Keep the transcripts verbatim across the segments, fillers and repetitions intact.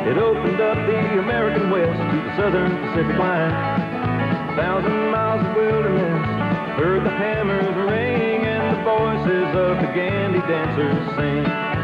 It opened up the American West to the Southern Pacific line. A thousand miles of wilderness heard the hammers ring and the voices of the Gandhi dancers sing.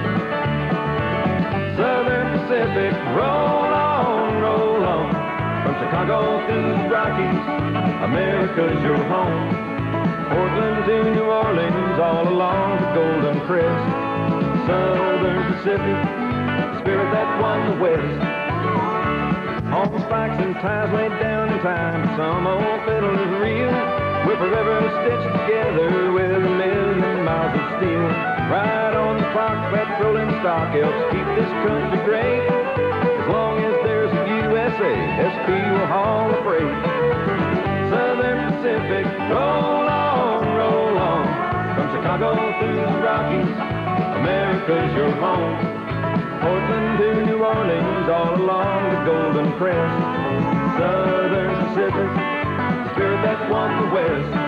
Southern Pacific, roll on, roll on. From Chicago through the Rockies, America's your home. Portland to New Orleans, all along the Golden Crest. Southern Pacific, the spirit that won the West. All the spikes and ties laid down in time, some old fiddle is real. We're forever stitched together with a million miles of steel. Right on the clock, petrol and stock helps keep this country great. As long as there's a U S A, S P will haul the freight. Southern Pacific, roll on, roll on. From Chicago through the Rockies, America's your home. Portland to New Orleans, all along the Golden Crest. Southern Pacific, the spirit that won the West.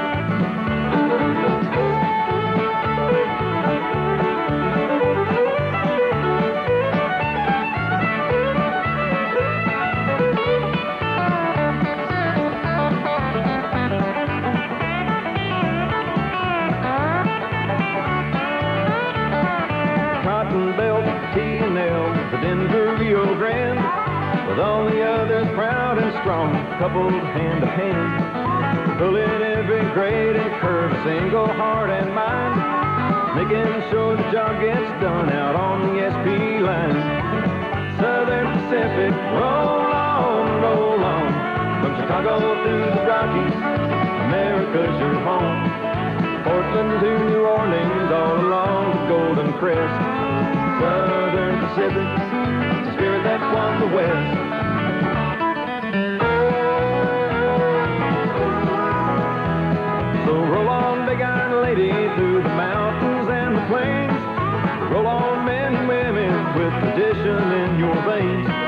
The Denver, Rio Grande, with all the others proud and strong, coupled hand to hand, pulling every grade and curve, a single heart and mind, making sure the job gets done out on the S P line. Southern Pacific, roll on, roll on. From Chicago through the Rockies, America's your home. Portland to New Orleans, all along the Golden Crest. Southern Pacific, the spirit that won the West. So roll on, big iron lady, through the mountains and the plains. Roll on, men and women, with tradition in your veins.